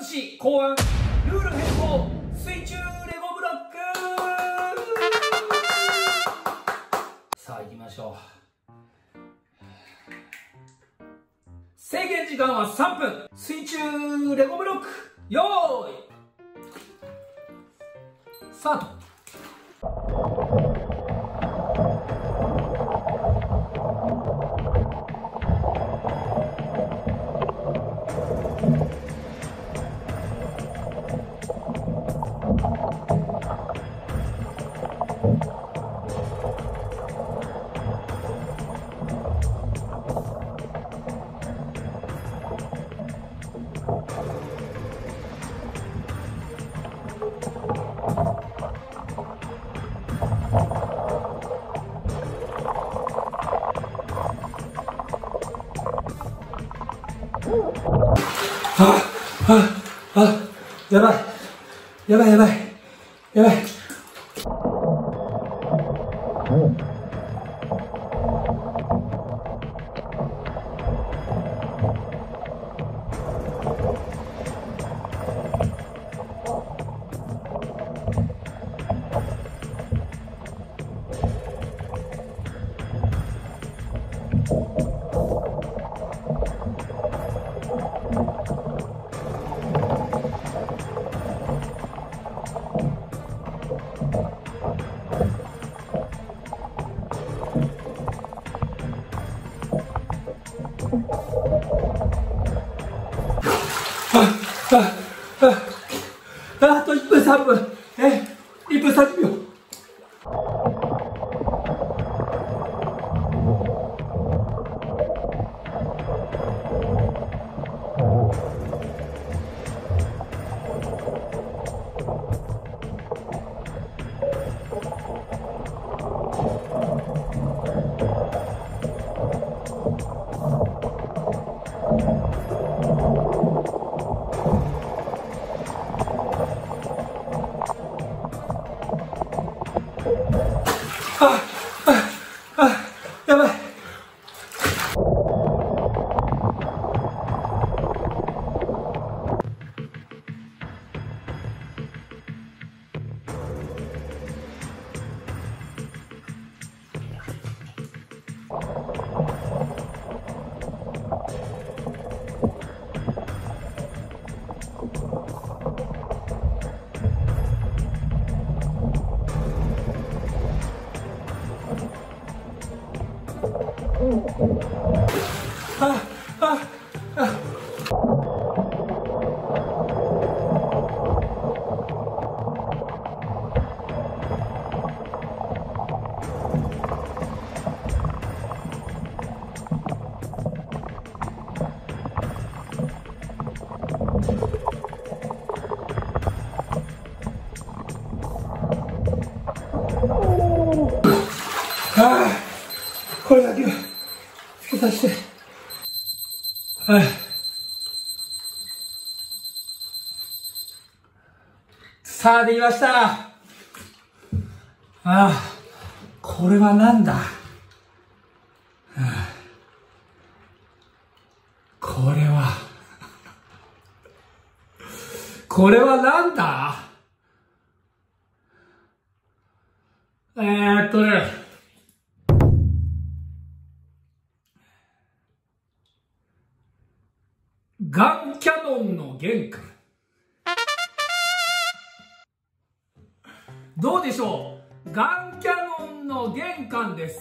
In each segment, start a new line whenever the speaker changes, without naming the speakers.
司考案ルール変更水中レゴブロック。さあ行きましょう。制限時間は3分。水中レゴブロックよーいスタート。やばいやばいやばいやばい。あと1分3分1分30秒。やばい。これだけはつけさせて。さあできました。これはなんだ。これはなんだ。ガンキャノンの玄関。どうでしょう。ガンキャノンの玄関です。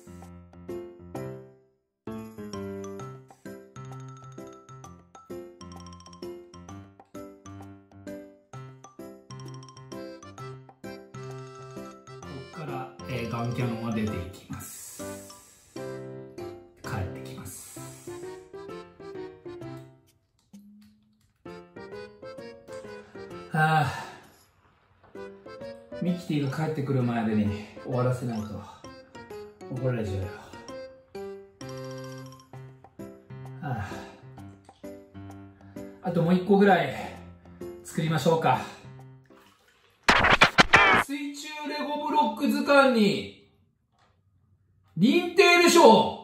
ここから、ガンキャノンが出ていきます。帰ってきます。ミキティが帰ってくる前に終わらせないと怒られちゃうよ。あともう1個ぐらい作りましょうか。水中レゴブロック図鑑に認定でしょう。